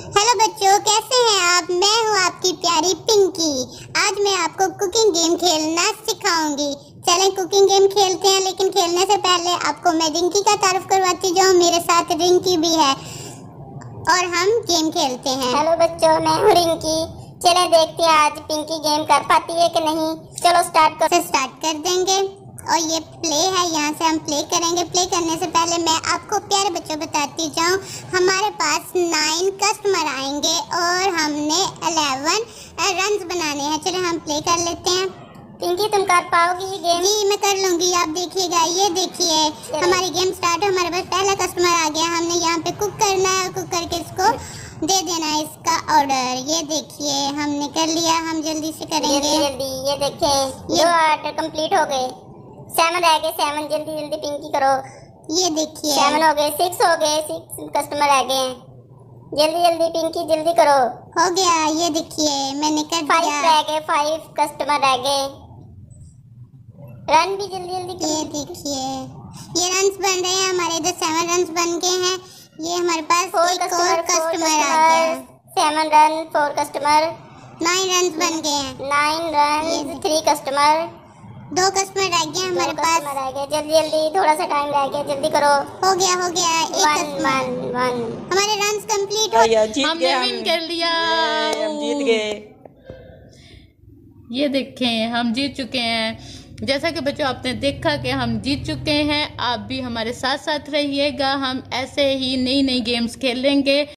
Hello बच्चों, कैसे हैं आप। मैं हूं आपकी प्यारी पिंकी। आज मैं आपको कुकिंग गेम खेलना सिखाऊंगी। चलें कुकिंग गेम खेलते हैं, लेकिन खेलने से पहले आपको मैं रिंकी का तारुफ करवाती जाऊं। मेरे साथ रिंकी भी है और हम गेम खेलते हैं। हेलो बच्चों, मैं हूं रिंकी। चलें देखते हैं आज पिंकी गेम कर पाती है कि नहीं। चलो स्टार्ट कर देंगे। और ये प्ले है, यहाँ से हम प्ले करेंगे। प्ले करने से पहले मैं आपको प्यारे बच्चों बताती जाऊँ, हमारे पास 9 कस्टमर आएंगे और हमने 11 रन्स बनाने हैं। चलिए हम प्ले कर लेते हैं। पिंकी तुम कर पाओगी ये गेम? जी मैं कर लूंगी, आप देखिएगा। ये देखिए हमारी गेम स्टार्ट है। हमारे पास पहला कस्टमर आ गया। हमने यहाँ पे कुक करना है, कुक करके इसको दे देना है इसका ऑर्डर। ये देखिए हमने कर लिया। हम जल्दी से करेंगे। जल्दी ये देखें, ये ऑर्डर कंप्लीट हो गए। 7 रह गए। 7 जल्दी पिंकी करो। ये देखिए 7 हो गए। 6 हो गए। 6 कस्टमर रह गए हैं। जल्दी पिंकी जल्दी करो। हो गया। ये देखिए मैंने कर दिया। 5 रह गए। 5 कस्टमर रह गए। रन भी जल्दी ये देखिए ये रन्स बन रहे हैं हमारे। इधर 7 रन्स बन गए हैं। ये हमारे पास एक और कस्टमर आ गया। 7 रन 4 कस्टमर। 9 रन्स बन गए हैं। 9 रन 3 कस्टमर। 2 कस्टमर रह गए हमारे पास। रह गए। जल्दी थोड़ा सा टाइम रह गया, जल्दी करो। हो गया एक कस्टमर। हमारे रन्स कंप्लीट हो गए। हमने विन कर लिया। हम जीत गए। ये देखें हम जीत चुके हैं। जैसा कि बच्चों आपने देखा कि हम जीत चुके हैं। आप भी हमारे साथ साथ रहिएगा। हम ऐसे ही नई नई गेम्स खेलेंगे।